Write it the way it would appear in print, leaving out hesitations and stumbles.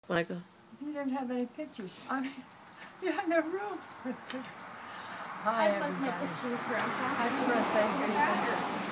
Michael. You didn't have any pictures. I mean, you had no room for pictures. Hi, I'd like my everybody. picture with Grandpa. Happy birthday, Jason.